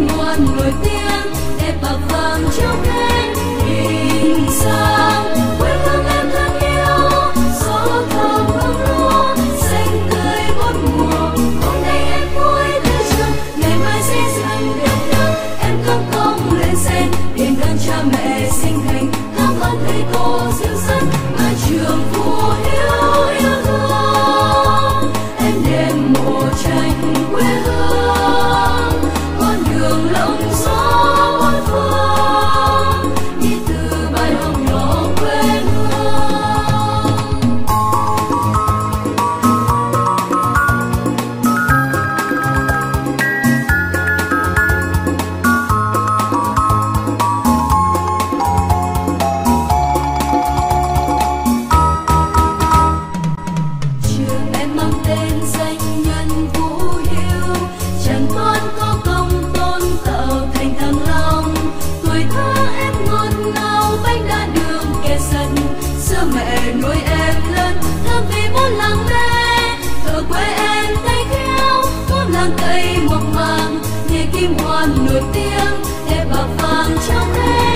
ngoan nổi tiếng, đẹp bạc vàng treo lên nhìn sang quê hương em thân yêu. Gió thơm hương lúa xanh tươi bốn mùa, hôm nay em vui tới trường, ngày mai sẽ dần đất nước. Em cất công lên sen đền ơn cha mẹ sinh thành, cảm ơn thầy cô dìu dắt mái trường phù hiếu yêu thương. Em đêm mộ tranh quê hương, con đường lộng gió bốn phương, đi từ bài học nhỏ quê hương. Trường em mang tên danh nhân Vũ Hiếu, chẳng con có công tôn tạo thành Thăng Long. Tuổi thơ em ngọt ngào bánh đa đường kẻ sân, xưa mẹ nuôi em lớn thơm vì bốn làng quê. Thở quê em tay khéo bốn làng cây mộc màng, nghề kim hoàn nổi tiếng, đẹp bạc vàng trong thế.